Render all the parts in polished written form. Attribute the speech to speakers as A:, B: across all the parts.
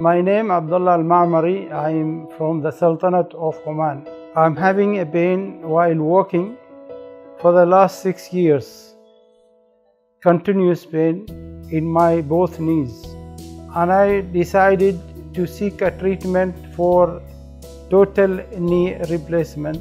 A: My name Abdullah Al-Ma'mari. I am from the Sultanate of Oman. I am having a pain while walking for the last 6 years. Continuous pain in my both knees. And I decided to seek a treatment for total knee replacement.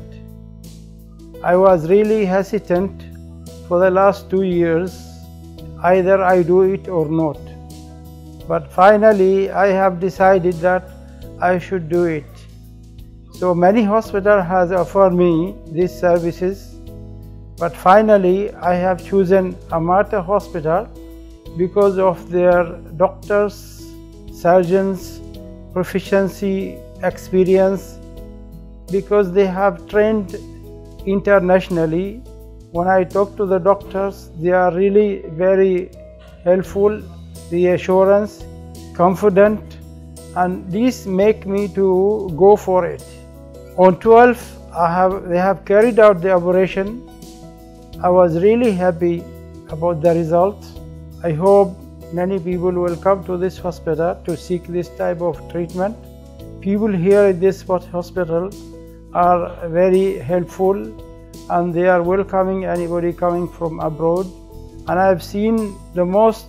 A: I was really hesitant for the last 2 years. Either I do it or not. But finally, I have decided that I should do it. So many hospitals has offered me these services, but finally I have chosen Amata Hospital because of their doctors, surgeons, proficiency, experience, because they have trained internationally. When I talk to the doctors, they are really very helpful, reassurance, confident, and these make me to go for it. On 12th, they have carried out the operation. I was really happy about the results. I hope many people will come to this hospital to seek this type of treatment. People here at this hospital are very helpful and they are welcoming anybody coming from abroad. And I have seen the most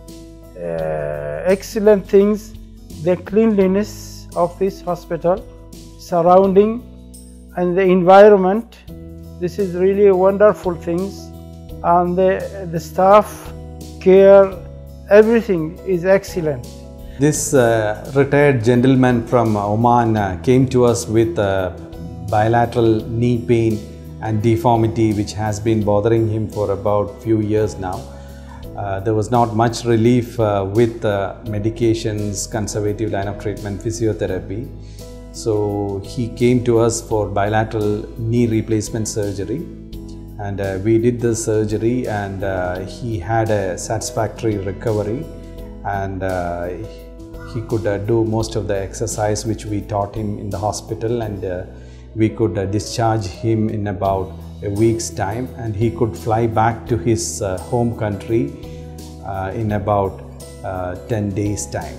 A: excellent things, the cleanliness of this hospital, surrounding and the environment. This is really wonderful things, and the staff, care, everything is excellent.
B: This retired gentleman from Oman came to us with bilateral knee pain and deformity which has been bothering him for about few years now. There was not much relief with medications, conservative line of treatment, physiotherapy. So he came to us for bilateral knee replacement surgery, and we did the surgery, and he had a satisfactory recovery, and he could do most of the exercise which we taught him in the hospital, and we could discharge him in about a week's time, and he could fly back to his home country in about 10 days time.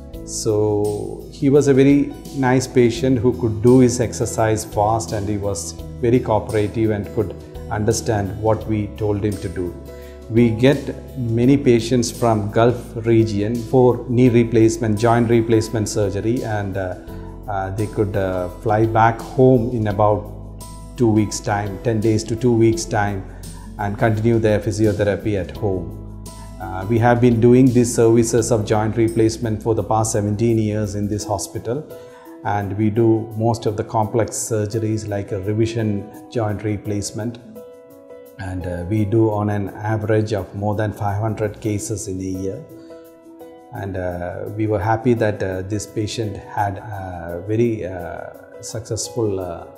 B: So he was a very nice patient who could do his exercise fast, and he was very cooperative and could understand what we told him to do. We get many patients from Gulf region for knee replacement, joint replacement surgery, and they could fly back home in about 2 weeks time, 10 days to 2 weeks time, and continue their physiotherapy at home. We have been doing these services of joint replacement for the past 17 years in this hospital, and we do most of the complex surgeries like a revision joint replacement, and we do on an average of more than 500 cases in a year. And we were happy that this patient had a very successful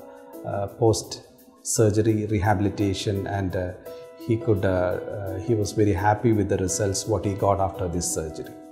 B: post-surgery rehabilitation, and he was very happy with the results what he got after this surgery.